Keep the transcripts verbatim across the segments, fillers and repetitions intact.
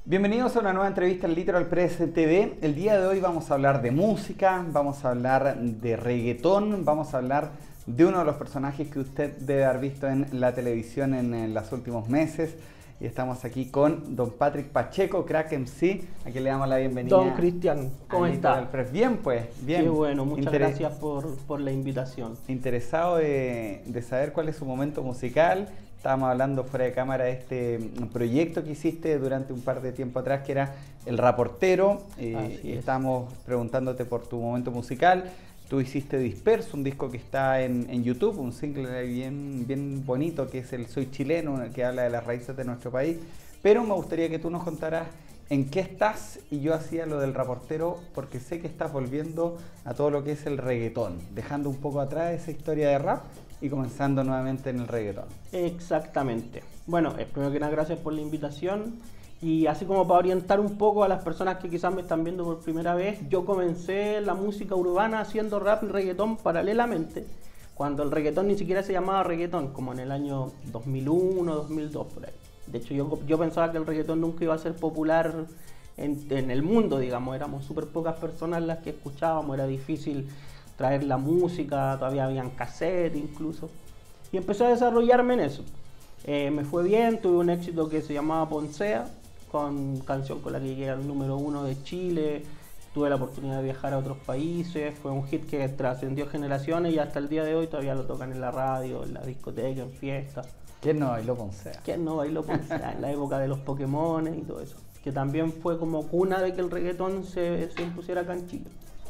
Bienvenidos a una nueva entrevista en Literal Press T V. El día de hoy vamos a hablar de música, vamos a hablar de reggaetón, vamos a hablar de uno de los personajes que usted debe haber visto en la televisión en, en los últimos meses. Y estamos aquí con don Patrick Pacheco, Crack M C, a quien le damos la bienvenida. Don Cristian, ¿cómo está? Bien, pues, bien. Qué bueno, muchas Inter gracias por, por la invitación. Interesado de, de saber cuál es su momento musical. Estábamos hablando fuera de cámara de este proyecto que hiciste durante un par de tiempo atrás, que era El Raportero. Eh, y estamos preguntándote por tu momento musical. Tú hiciste Disperso, un disco que está en, en YouTube, un single bien, bien bonito, que es el Soy Chileno, que habla de las raíces de nuestro país. Pero me gustaría que tú nos contaras en qué estás, y yo hacía lo del Raportero porque sé que estás volviendo a todo lo que es el reggaetón, dejando un poco atrás esa historia de rap y comenzando nuevamente en el reggaetón. Exactamente. Bueno, eh, primero que nada, gracias por la invitación. Y así como para orientar un poco a las personas que quizás me están viendo por primera vez, yo comencé la música urbana haciendo rap y reggaetón paralelamente, cuando el reggaetón ni siquiera se llamaba reggaetón, como en el año dos mil uno, dos mil dos, por ahí. De hecho, yo, yo pensaba que el reggaetón nunca iba a ser popular en, en el mundo, digamos. Éramos súper pocas personas las que escuchábamos, era difícil traer la música, todavía habían cassette incluso. Y empecé a desarrollarme en eso. Eh, me fue bien, tuve un éxito que se llamaba Poncea, con canción con la que llegué al número uno de Chile. Tuve la oportunidad de viajar a otros países, fue un hit que trascendió generaciones y hasta el día de hoy todavía lo tocan en la radio, en la discoteca, en fiestas. ¿Quién no bailó Poncea? ¿Quién no bailó Poncea? En la época de los Pokémon y todo eso, que también fue como cuna de que el reggaetón se, se impusiera acá en Chile.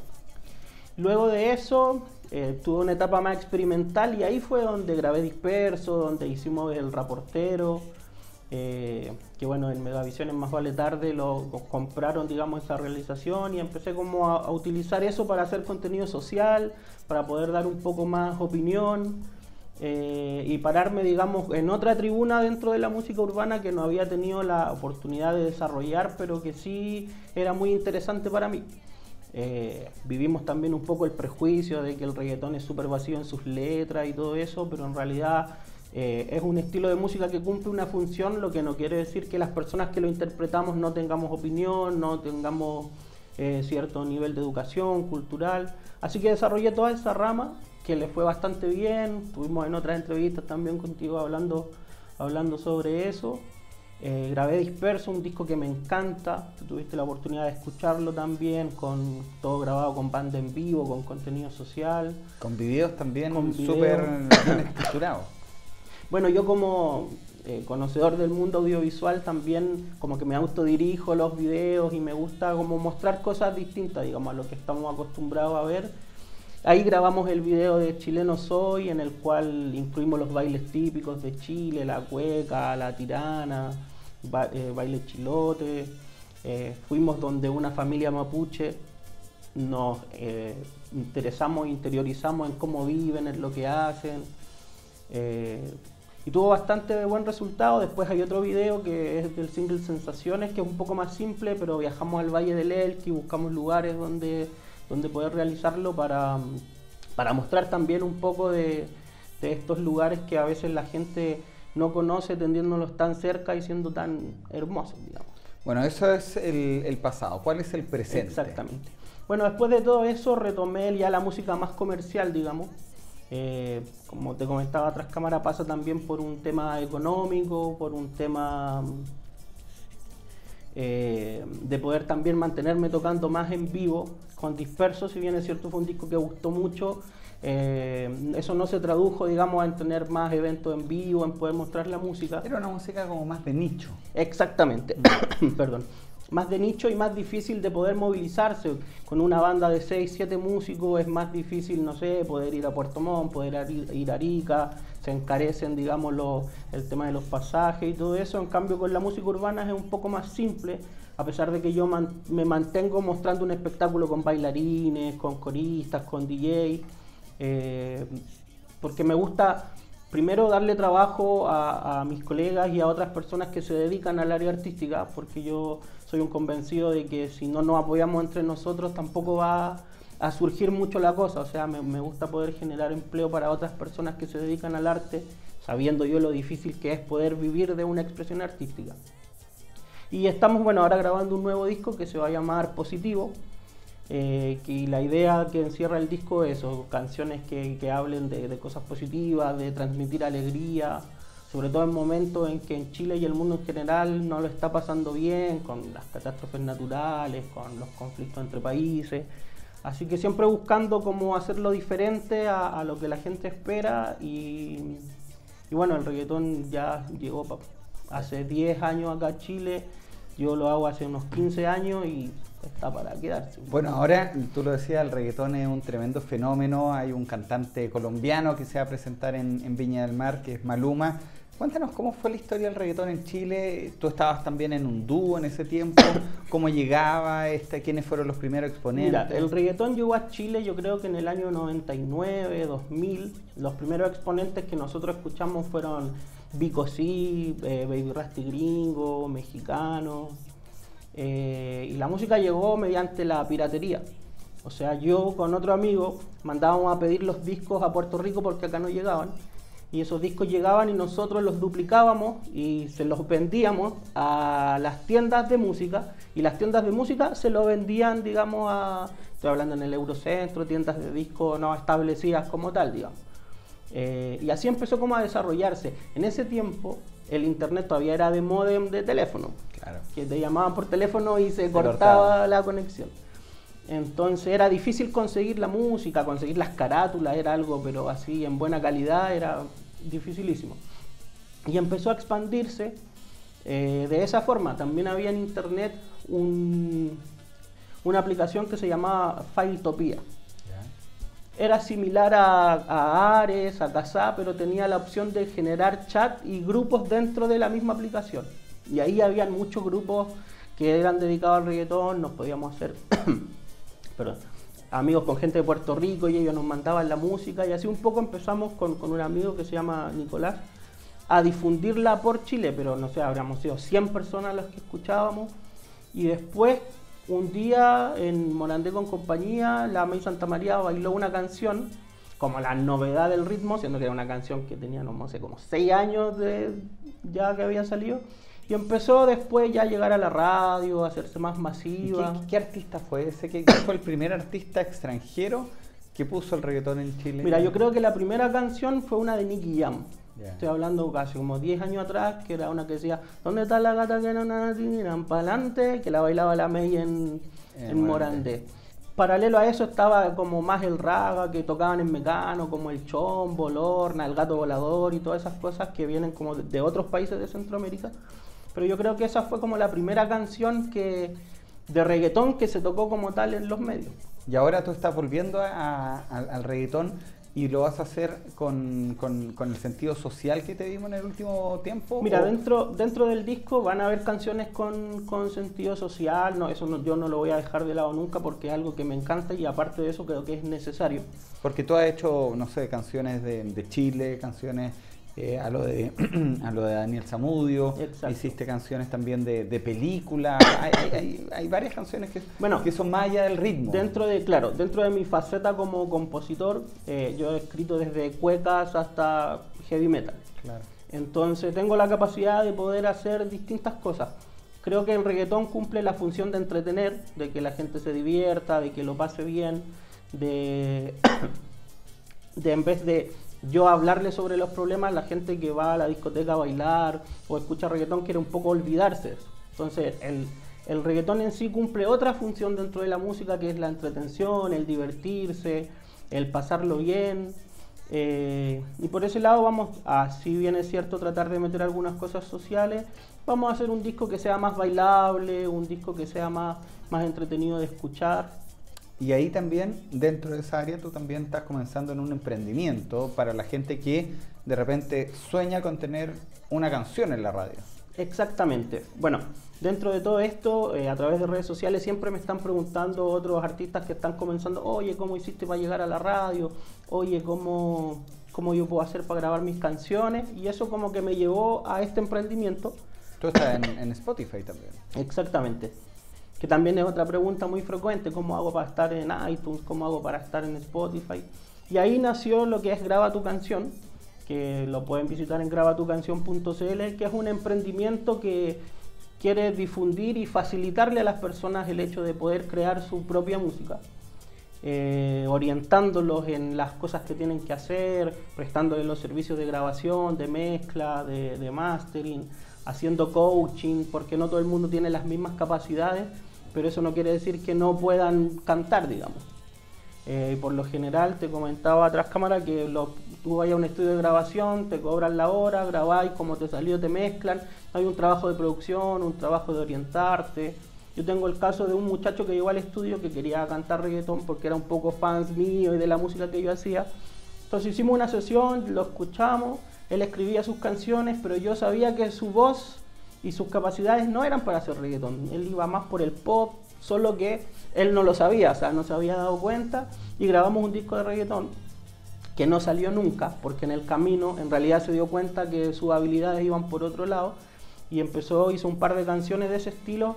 Luego de eso eh, tuve una etapa más experimental y ahí fue donde grabé Disperso, donde hicimos El Raportero. Eh, que bueno, en Megavisiones Más Vale Tarde lo, lo compraron, digamos, esa realización, y empecé como a, a utilizar eso para hacer contenido social, para poder dar un poco más opinión eh, y pararme, digamos, en otra tribuna dentro de la música urbana que no había tenido la oportunidad de desarrollar, pero que sí era muy interesante para mí. Eh, vivimos también un poco el prejuicio de que el reggaetón es súper vacío en sus letras y todo eso, pero en realidad Eh, es un estilo de música que cumple una función, lo que no quiere decir que las personas que lo interpretamos no tengamos opinión, no tengamos eh, cierto nivel de educación cultural. Así que desarrollé toda esa rama, que le fue bastante bien. Estuvimos en otras entrevistas también contigo hablando, hablando sobre eso. Eh, grabé Disperso, un disco que me encanta. Tú tuviste la oportunidad de escucharlo también, con todo grabado con banda en vivo, con contenido social. Con videos también video. súper bien estructurados. Bueno, yo como eh, conocedor del mundo audiovisual también como que me autodirijo los videos y me gusta como mostrar cosas distintas, digamos, a lo que estamos acostumbrados a ver. Ahí grabamos el video de Chileno Soy, en el cual incluimos los bailes típicos de Chile, la cueca, la tirana, ba eh, baile chilote. Eh, fuimos donde una familia mapuche, nos eh, interesamos, interiorizamos en cómo viven, en lo que hacen. Eh, y tuvo bastante buen resultado. Después hay otro video que es del single Sensaciones, que es un poco más simple, pero viajamos al Valle del Elqui, buscamos lugares donde, donde poder realizarlo para, para mostrar también un poco de, de estos lugares que a veces la gente no conoce, teniéndolos tan cerca y siendo tan hermosos, digamos. Bueno, eso es el, el pasado. ¿Cuál es el presente? Exactamente. Bueno, después de todo eso retomé ya la música más comercial, digamos. Eh, como te comentaba, tras cámara pasa también por un tema económico, por un tema eh, de poder también mantenerme tocando más en vivo. Con Disperso, si bien es cierto fue un disco que gustó mucho, eh, eso no se tradujo, digamos, en tener más eventos en vivo, en poder mostrar la música. Era una música como más de nicho. Exactamente, perdón. Más de nicho y más difícil de poder movilizarse. Con una banda de seis, siete músicos es más difícil, no sé, poder ir a Puerto Montt, poder ir a Arica, se encarecen, digamos, lo, el tema de los pasajes y todo eso. En cambio, con la música urbana es un poco más simple, a pesar de que yo man, me mantengo mostrando un espectáculo con bailarines, con coristas, con D J, eh, porque me gusta primero darle trabajo a, a mis colegas y a otras personas que se dedican al área artística, porque yo soy un convencido de que si no nos apoyamos entre nosotros tampoco va a surgir mucho la cosa. O sea, me, me gusta poder generar empleo para otras personas que se dedican al arte, sabiendo yo lo difícil que es poder vivir de una expresión artística. Y estamos, bueno, ahora grabando un nuevo disco que se va a llamar Positivo. Eh, y la idea que encierra el disco es eso, canciones que, que hablen de, de cosas positivas, de transmitir alegría, sobre todo en momentos en que en Chile y el mundo en general no lo está pasando bien, con las catástrofes naturales, con los conflictos entre países. Así que siempre buscando cómo hacerlo diferente a, a lo que la gente espera y, y bueno, el reggaetón ya llegó pa, hace diez años acá a Chile, yo lo hago hace unos quince años y está para quedarse. Bueno, ahora tú lo decías, el reggaetón es un tremendo fenómeno, hay un cantante colombiano que se va a presentar en, en Viña del Mar, que es Maluma. Cuéntanos cómo fue la historia del reggaetón en Chile. Tú estabas también en un dúo en ese tiempo. ¿Cómo llegaba? Este, ¿Quiénes fueron los primeros exponentes? Mira, el reggaetón llegó a Chile yo creo que en el año noventa y nueve, dos mil. Los primeros exponentes que nosotros escuchamos fueron Vico C, eh, Baby Rasty Gringo, Mexicano. Eh, y la música llegó mediante la piratería. O sea, yo con otro amigo mandábamos a pedir los discos a Puerto Rico porque acá no llegaban. Y esos discos llegaban y nosotros los duplicábamos y se los vendíamos a las tiendas de música, y las tiendas de música se lo vendían, digamos, a, estoy hablando en el Eurocentro, tiendas de discos no establecidas como tal, digamos. Eh, y así empezó como a desarrollarse. En ese tiempo el internet todavía era de módem de teléfono, claro, que te llamaban por teléfono y se, se cortaba, cortaba la conexión. Entonces era difícil conseguir la música, conseguir las carátulas, era algo, pero así en buena calidad, era dificilísimo. Y empezó a expandirse eh, de esa forma. También había en internet un, una aplicación que se llamaba Filetopia. Yeah. Era similar a, a Ares, a Kazaa, pero tenía la opción de generar chat y grupos dentro de la misma aplicación. Y ahí habían muchos grupos que eran dedicados al reggaetón, nos podíamos hacer... Pero, amigos con gente de Puerto Rico, y ellos nos mandaban la música, y así un poco empezamos con, con un amigo que se llama Nicolás a difundirla por Chile, pero no sé, habríamos sido cien personas las que escuchábamos, y después un día en Morandé con compañía, la May Santa María bailó una canción como la novedad del ritmo, siendo que era una canción que tenía, no sé, como seis años de ya que había salido. Y empezó después ya a llegar a la radio, a hacerse más masiva. ¿Qué, qué artista fue ese? ¿Qué, ¿Qué fue el primer artista extranjero que puso el reggaetón en Chile? Mira, yo creo que la primera canción fue una de Nicky Jam. Yeah. Estoy hablando casi como diez años atrás, que era una que decía ¿dónde está la gata que no nada tiran pa'lante? Que la bailaba la May en, en, en Morandé. Paralelo a eso estaba como más el raga que tocaban en Mecano, como el Chombo, Lorna, el Gato Volador y todas esas cosas que vienen como de, de otros países de Centroamérica. Pero yo creo que esa fue como la primera canción que, de reggaetón que se tocó como tal en los medios. Y ahora tú estás volviendo a, a, al reggaetón y lo vas a hacer con, con, con el sentido social que te dimos en el último tiempo. Mira, ¿o? dentro, dentro del disco van a haber canciones con, con sentido social, no, eso no, yo no lo voy a dejar de lado nunca porque es algo que me encanta y aparte de eso creo que es necesario. Porque tú has hecho, no sé, canciones de, de Chile, canciones... Eh, a, lo de, a lo de Daniel Zamudio. Exacto. Hiciste canciones también de, de película, hay, hay, hay varias canciones que, bueno, que son más allá del ritmo. Dentro de, claro, dentro de mi faceta como compositor, eh, yo he escrito desde cuecas hasta heavy metal. Claro. Entonces tengo la capacidad de poder hacer distintas cosas. Creo que el reggaetón cumple la función de entretener, de que la gente se divierta, de que lo pase bien, de, de en vez de yo hablarle sobre los problemas, la gente que va a la discoteca a bailar o escucha reggaetón quiere un poco olvidarse de eso. Entonces el, el reggaetón en sí cumple otra función dentro de la música, que es la entretención, el divertirse, el pasarlo bien. Eh, y por ese lado vamos a, si bien es cierto, tratar de meter algunas cosas sociales, vamos a hacer un disco que sea más bailable, un disco que sea más, más entretenido de escuchar. Y ahí también, dentro de esa área, tú también estás comenzando en un emprendimiento para la gente que de repente sueña con tener una canción en la radio. Exactamente. Bueno, dentro de todo esto, eh, a través de redes sociales siempre me están preguntando otros artistas que están comenzando, oye, ¿cómo hiciste para llegar a la radio? Oye, ¿cómo, cómo yo puedo hacer para grabar mis canciones? Y eso como que me llevó a este emprendimiento. Tú estás en, en Spotify también. Exactamente. Que también es otra pregunta muy frecuente, ¿cómo hago para estar en iTunes? ¿Cómo hago para estar en Spotify? Y ahí nació lo que es Graba Tu Canción, que lo pueden visitar en graba tu canción punto c l, que es un emprendimiento que quiere difundir y facilitarle a las personas el hecho de poder crear su propia música, eh, orientándolos en las cosas que tienen que hacer, prestándoles los servicios de grabación, de mezcla, de, de mastering, haciendo coaching, porque no todo el mundo tiene las mismas capacidades, pero eso no quiere decir que no puedan cantar, digamos. Eh, por lo general, te comentaba atrás cámara que lo, tú vayas a un estudio de grabación, te cobran la hora, grabáis como te salió, te mezclan, hay un trabajo de producción, un trabajo de orientarte. Yo tengo el caso de un muchacho que llegó al estudio que quería cantar reggaetón porque era un poco fans mío y de la música que yo hacía. Entonces hicimos una sesión, lo escuchamos, él escribía sus canciones, pero yo sabía que su voz y sus capacidades no eran para hacer reggaetón, él iba más por el pop, solo que él no lo sabía, o sea, no se había dado cuenta, y grabamos un disco de reggaetón que no salió nunca, porque en el camino en realidad se dio cuenta que sus habilidades iban por otro lado, y empezó, hizo un par de canciones de ese estilo,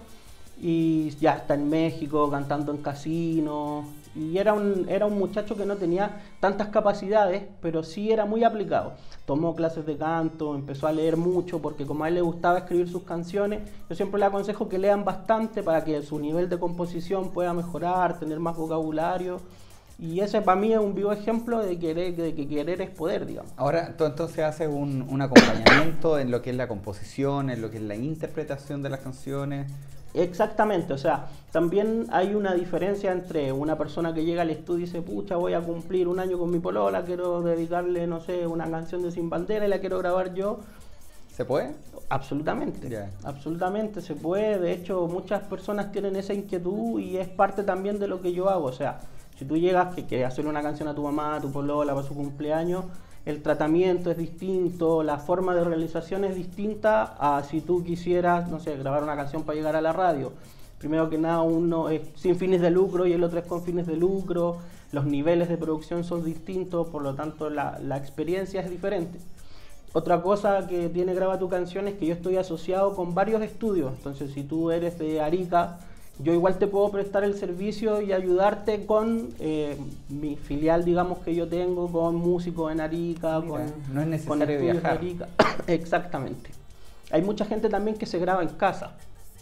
y ya está en México, cantando en casinos, y era un, era un muchacho que no tenía tantas capacidades, pero sí era muy aplicado. Tomó clases de canto, empezó a leer mucho, porque como a él le gustaba escribir sus canciones, yo siempre le aconsejo que lean bastante para que su nivel de composición pueda mejorar, tener más vocabulario. Y ese para mí es un vivo ejemplo de, querer, de que querer es poder, digamos. Ahora, tú entonces haces un, un acompañamiento en lo que es la composición, en lo que es la interpretación de las canciones. Exactamente, o sea, también hay una diferencia entre una persona que llega al estudio y dice, pucha, voy a cumplir un año con mi polola, quiero dedicarle, no sé, una canción de Sin Bandera y la quiero grabar yo. ¿Se puede? Absolutamente, yeah. absolutamente se puede. De hecho, muchas personas tienen esa inquietud y es parte también de lo que yo hago. O sea, si tú llegas que quieres hacerle una canción a tu mamá, a tu polola para su cumpleaños, el tratamiento es distinto, la forma de realización es distinta a si tú quisieras, no sé, grabar una canción para llegar a la radio. Primero que nada, uno es sin fines de lucro y el otro es con fines de lucro, los niveles de producción son distintos, por lo tanto la, la experiencia es diferente. Otra cosa que tiene Graba tu Canción es que yo estoy asociado con varios estudios, entonces si tú eres de Arica, yo igual te puedo prestar el servicio y ayudarte con eh, mi filial, digamos, que yo tengo, con músicos en Arica. Mira, con, no es necesario con viajar. De Arica. Exactamente. Hay mucha gente también que se graba en casa,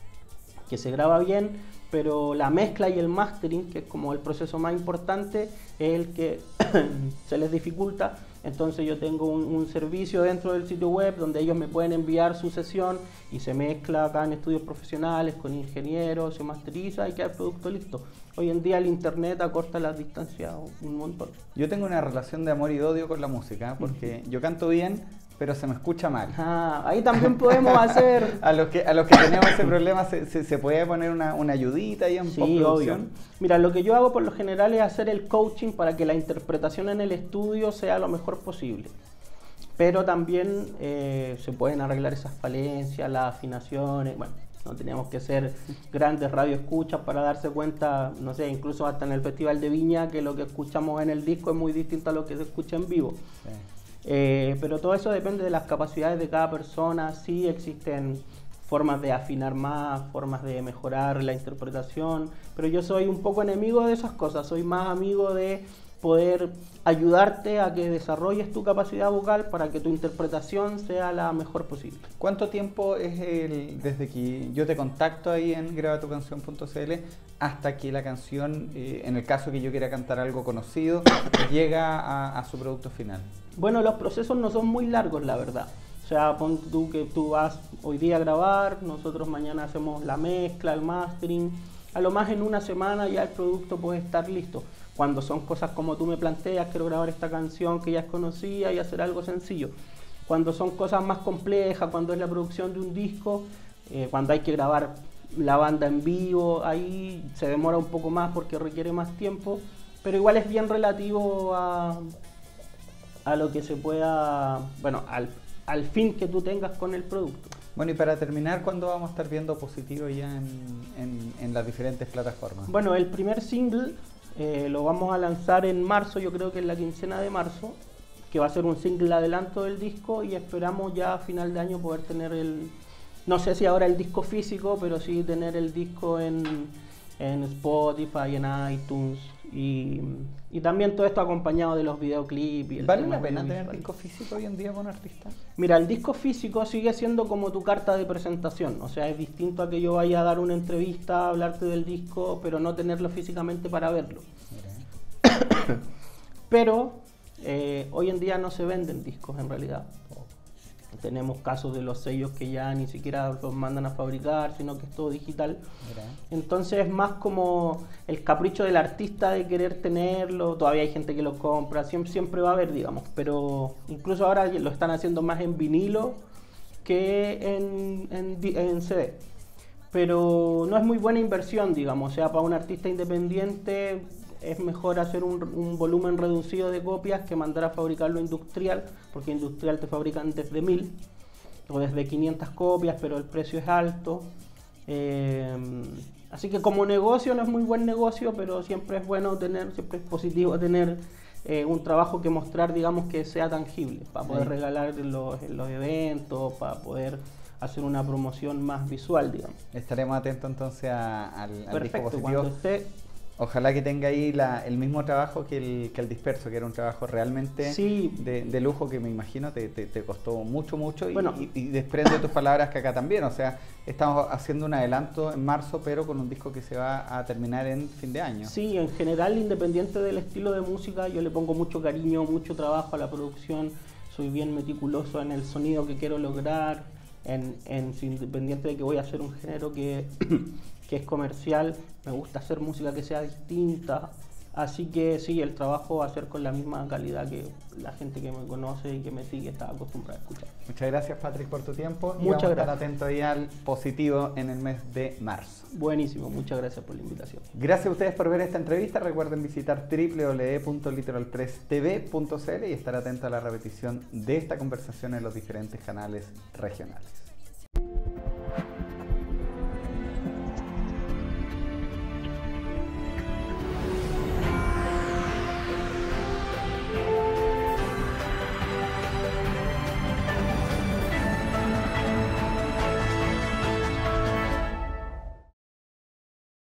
que se graba bien, pero la mezcla y el mastering, que es como el proceso más importante, es el que se les dificulta. Entonces yo tengo un, un servicio dentro del sitio web donde ellos me pueden enviar su sesión y se mezcla acá en estudios profesionales con ingenieros, se masteriza y queda el producto listo. Hoy en día el internet acorta las distancias un montón. Yo tengo una relación de amor y de odio con la música, porque yo canto bien, pero se me escucha mal. Ah, ahí también podemos hacer... a, los que, a los que tenemos ese problema, ¿se, se, se puede poner una, una ayudita ahí en sí, postproducción? Obvio. Mira, lo que yo hago por lo general es hacer el coaching para que la interpretación en el estudio sea lo mejor posible. Pero también eh, se pueden arreglar esas falencias, las afinaciones, bueno, no teníamos que ser grandes radioescuchas para darse cuenta, no sé, incluso hasta en el Festival de Viña, que lo que escuchamos en el disco es muy distinto a lo que se escucha en vivo. Sí. Eh, pero todo eso depende de las capacidades de cada persona. Sí existen formas de afinar más, formas de mejorar la interpretación, pero yo soy un poco enemigo de esas cosas, soy más amigo de poder ayudarte a que desarrolles tu capacidad vocal para que tu interpretación sea la mejor posible. ¿Cuánto tiempo es el, desde que yo te contacto ahí en graba tu canción punto c l hasta que la canción, eh, en el caso que yo quiera cantar algo conocido, llega a, a su producto final? Bueno, los procesos no son muy largos, la verdad. O sea, pon tú que tú vas hoy día a grabar, nosotros mañana hacemos la mezcla, el mastering. A lo más en una semana ya el producto puede estar listo. Cuando son cosas como tú me planteas, quiero grabar esta canción que ya es conocida y hacer algo sencillo. Cuando son cosas más complejas, cuando es la producción de un disco, eh, cuando hay que grabar la banda en vivo, ahí se demora un poco más porque requiere más tiempo, pero igual es bien relativo a, a lo que se pueda, bueno, al, al fin que tú tengas con el producto. Bueno, y para terminar, ¿cuándo vamos a estar viendo Positivo ya en, en, en las diferentes plataformas? Bueno, el primer single eh, lo vamos a lanzar en marzo, yo creo que en la quincena de marzo, que va a ser un single adelanto del disco, y esperamos ya a final de año poder tener el, no sé si ahora el disco físico, pero sí tener el disco en, en Spotify, en iTunes Y, y también todo esto acompañado de los videoclips. Y el ¿Vale tema la pena audiovisual. tener disco físico hoy en día con artistas? Mira, el disco físico sigue siendo como tu carta de presentación, o sea, es distinto a que yo vaya a dar una entrevista, a hablarte del disco, pero no tenerlo físicamente para verlo. Pero eh, hoy en día no se venden discos en realidad. Tenemos casos de los sellos que ya ni siquiera los mandan a fabricar, sino que es todo digital. Mira. Entonces es más como el capricho del artista de querer tenerlo. Todavía hay gente que lo compra, siempre, siempre va a haber, digamos. Pero incluso ahora lo están haciendo más en vinilo que en, en, en C D. Pero no es muy buena inversión, digamos. O sea, para un artista independiente es mejor hacer un, un volumen reducido de copias que mandar a fabricarlo industrial, porque industrial te fabrican desde mil o desde quinientas copias, pero el precio es alto. Eh, así que como negocio no es muy buen negocio, pero siempre es bueno tener, siempre es positivo tener eh, un trabajo que mostrar, digamos, que sea tangible, para poder sí. regalar en los, en los eventos, para poder hacer una promoción más visual, digamos. Estaremos atentos entonces a, al, al Perfecto, dispositivo. cuando esté... Ojalá que tenga ahí la, el mismo trabajo que el, que el disperso, que era un trabajo realmente sí. de, de lujo, que me imagino te, te, te costó mucho, mucho. Bueno, y, y desprende de tus palabras que acá también. O sea, estamos haciendo un adelanto en marzo, pero con un disco que se va a terminar en fin de año. Sí, en general, independiente del estilo de música, yo le pongo mucho cariño, mucho trabajo a la producción. Soy bien meticuloso en el sonido que quiero lograr, en, en independiente de que voy a hacer un género que... que es comercial, me gusta hacer música que sea distinta, así que sí, el trabajo va a ser con la misma calidad que la gente que me conoce y que me sigue está acostumbrada a escuchar. Muchas gracias, Patrick, por tu tiempo. Muchas y vamos gracias. a estar atentos ahí al positivo en el mes de marzo. Buenísimo, muchas gracias por la invitación. Gracias a ustedes por ver esta entrevista. Recuerden visitar w w w punto literal press t v punto c l y estar atentos a la repetición de esta conversación en los diferentes canales regionales.